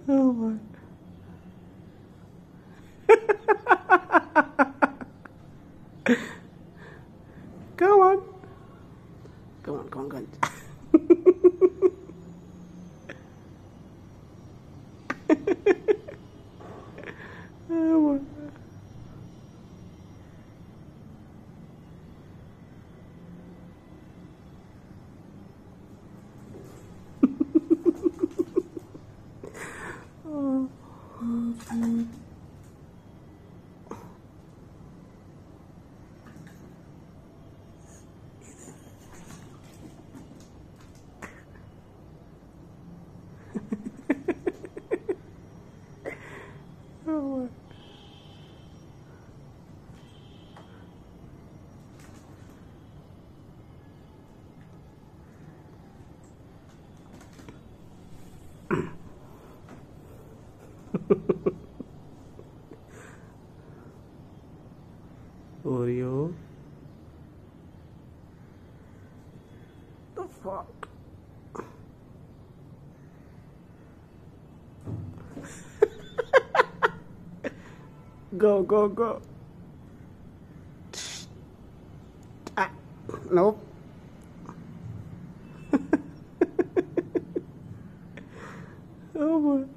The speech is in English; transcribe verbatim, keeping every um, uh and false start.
Oh my. Come on. Come on, come on, come on. Oh my. Oh. Oh. Oreo. The fuck? Go, go, go. Ah, nope. Oh my.